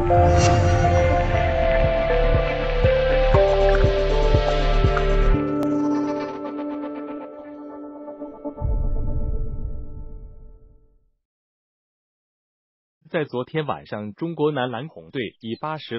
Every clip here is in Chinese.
在昨天晚上，中国男篮红队以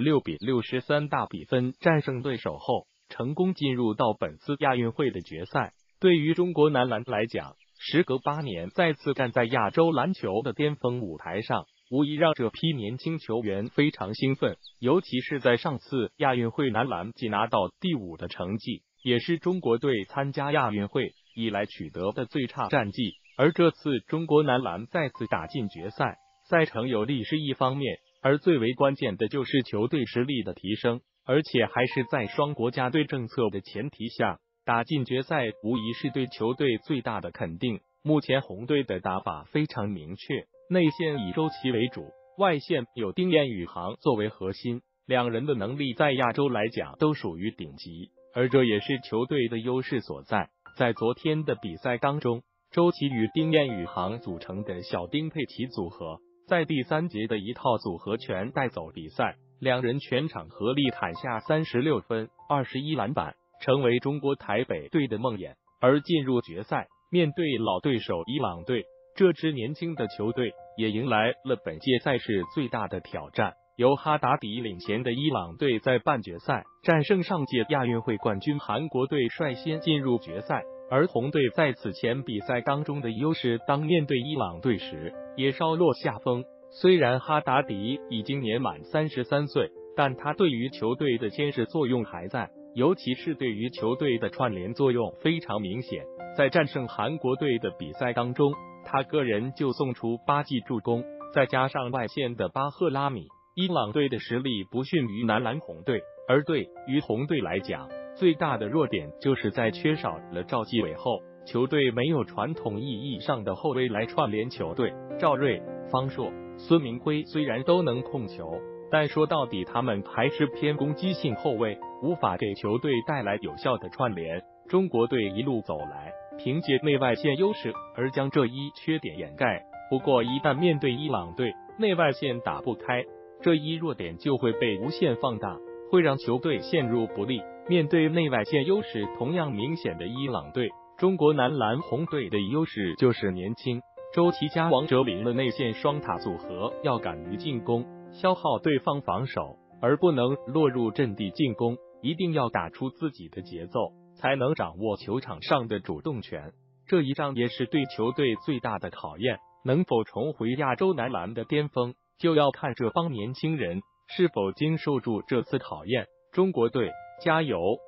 86-63大比分战胜对手后，成功进入到本次亚运会的决赛。对于中国男篮来讲，时隔8年再次站在亚洲篮球的巅峰舞台上，无疑让这批年轻球员非常兴奋。尤其是在上次亚运会，男篮仅拿到第5的成绩，也是中国队参加亚运会以来取得的最差战绩。而这次中国男篮再次打进决赛，赛程有利是一方面，而最为关键的就是球队实力的提升，而且还是在双国家队政策的前提下，打进决赛无疑是对球队最大的肯定。目前红队的打法非常明确，内线以周琦为主，外线有丁彦雨航作为核心，两人的能力在亚洲来讲都属于顶级，而这也是球队的优势所在。在昨天的比赛当中，周琦与丁彦雨航组成的小丁佩奇组合在第3节的一套组合拳带走比赛，两人全场合力砍下36分、21篮板，成为中国台北队的梦魇。而进入决赛，面对老对手伊朗队，这支年轻的球队也迎来了本届赛事最大的挑战。由哈达迪领衔的伊朗队在半决赛战胜上届亚运会冠军韩国队，率先进入决赛。而红队在此前比赛当中的优势，当面对伊朗队时也稍落下风。虽然哈达迪已经年满33岁，但他对于球队的牵制作用还在，尤其是对于球队的串联作用非常明显。在战胜韩国队的比赛当中，他个人就送出8记助攻，再加上外线的巴赫拉米，伊朗队的实力不逊于男篮红队。而对于红队来讲，最大的弱点就是在缺少了赵继伟后，球队没有传统意义上的后卫来串联球队。赵睿、方硕、孙铭徽虽然都能控球，但说到底他们还是偏攻击性后卫，无法给球队带来有效的串联。中国队一路走来，凭借内外线优势而将这一缺点掩盖。不过一旦面对伊朗队，内外线打不开，这一弱点就会被无限放大，会让球队陷入不利。面对内外线优势同样明显的伊朗队，中国男篮红队的优势就是年轻，周琦加王哲林的内线双塔组合要敢于进攻，消耗对方防守，而不能落入阵地进攻，一定要打出自己的节奏，才能掌握球场上的主动权。这一仗也是对球队最大的考验，能否重回亚洲男篮的巅峰，就要看这帮年轻人是否经受住这次考验。中国队加油！